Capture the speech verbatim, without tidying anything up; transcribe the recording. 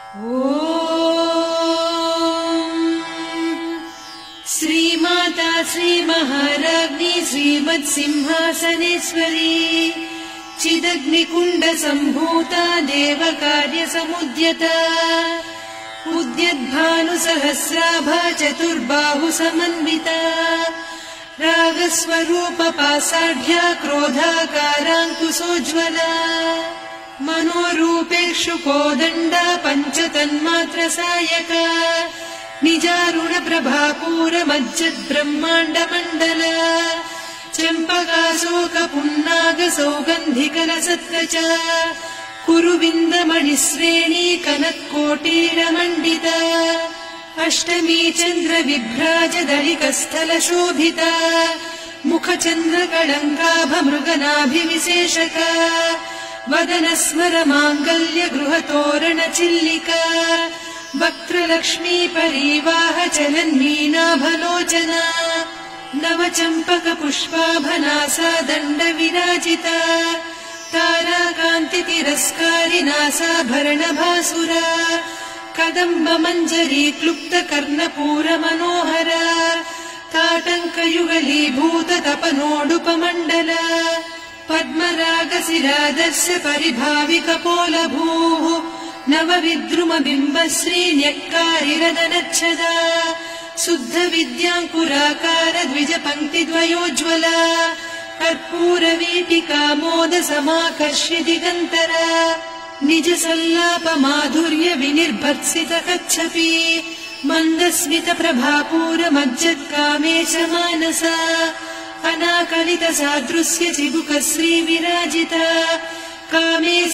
श्रीमाता श्रीमहाराज्ञी श्रीमत्सिंहासनेश्वरी चिदग्निकुण्ड सम्भूता देवकार्यसमुद्यता उद्यद्भानुसहस्राभा चतुर्बाहु समन्विता रागस्वरूपपासाढ्या क्रोधाकाराङ्कुशोज्ज्वला मनोरूपेषु कोदण्डा पञ्चतन्मात्रसायका निजारुणप्रभापूरमज्जद्ब्रह्माण्डमण्डला चम्पकाशोकपुन्नागसौगन्धिकलसत्कचा कुरुविन्दमणिश्रेणी कनत्कोटीरमण्डिता अष्टमी चन्द्रविभ्राजदलिकस्थलशोभिता मुखचन्द्रकळङ्काभमृगनाभिविशेषका वदनस्मरमाङ्गल्य गृहतोरणचिल्लिका वक्त्रलक्ष्मी परीवाह चलन्मीनाभलोचना नवचम्पकपुष्पाभनासा दण्डविराजिता ताराकान्तितिरस्कारिनासाभरणभासुरा कदम्बमञ्जरी क्लुप्तकर्णपूरमनोहरा ताटङ्कयुगलीभूततपनोडुपमण्डला पद्मरागशिरादर्श परिभाविकपोलभूः नवविद्रुमबिम्बश्रीन्यक्कारिरदनच्छदा शुद्धविद्याङ्कुराकार द्विजपङ्क्तिद्वयोज्ज्वला कर्पूरवीटिकामोदसमाकर्ष्य दिगन्तरा निजसल्लापमाधुर्य विनिर्भर्त्सितकच्छपि मन्दस्मितप्रभापूरमज्जत्कामेश मानसा अनाकलितसादृश्य चिबुकश्रीविराजिता कामे